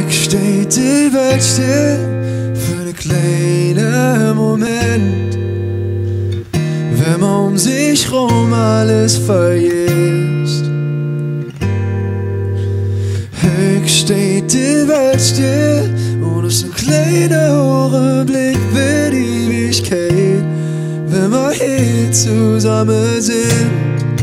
steht die Welt still für einen kleinen Moment, wenn man um sich rum alles vergisst. Steht die Welt still und ist ein kleiner Augenblick für die Ewigkeit, wenn wir hier zusammen sind.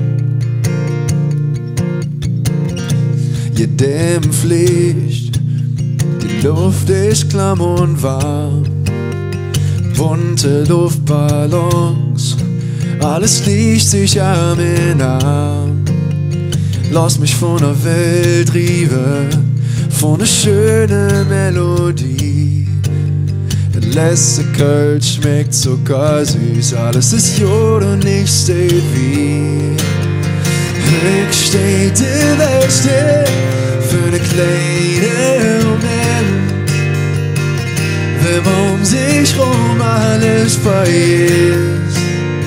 Jedem Pflicht, die Luft ist klamm und warm, bunte Luftballons, alles liegt sich Arm in Arm. Lass mich von der Welt rieben, von der schönen Melodie. Der letzte Kölsch schmeckt sogar süß, alles ist Jod und nichts steht wie. Ich steht die Welt still für einen kleinen Moment, wenn man um sich rum alles vergisst.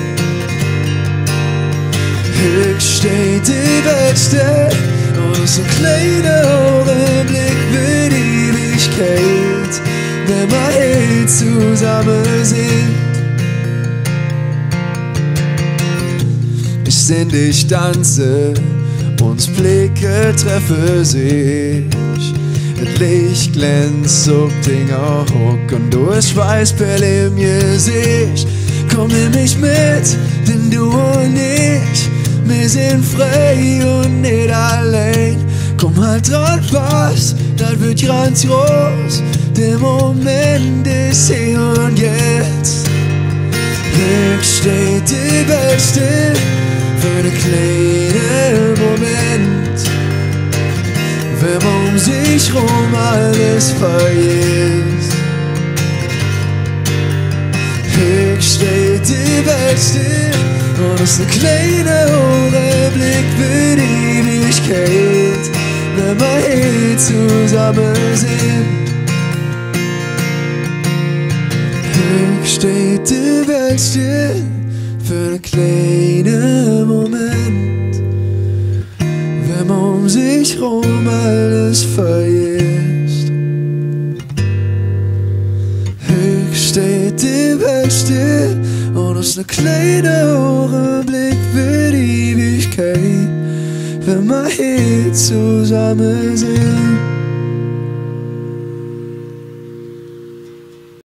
Ich steht die Welt still und ist ein kleiner Augenblick für die Ewigkeit, wenn wir hier zusammen sind. Ich seh dich tanzen, uns Blicke treffen sich. Das Licht glänzt auf den Hock und du hast Schweißperle im Gesicht. Komm, nimm mich mit, denn du und ich, wir sind frei und nicht allein. Komm halt dran fast, das wird ganz groß. Der Moment ist hier und jetzt. Ich steht die Welt still für einen kleinen Moment, wenn man um sich rum alles vergisst. Ich steht die Welt still und ist ein kleiner Augenblick für die Ewigkeit, wenn wir hier zusammen sind. Ich steht die Welt still für einen kleinen Moment, wenn man um sich rum alles vergisst. Ich steht die Welt still und ist ein kleiner Augenblick für die Ewigkeit, wenn wir hier zusammen sind.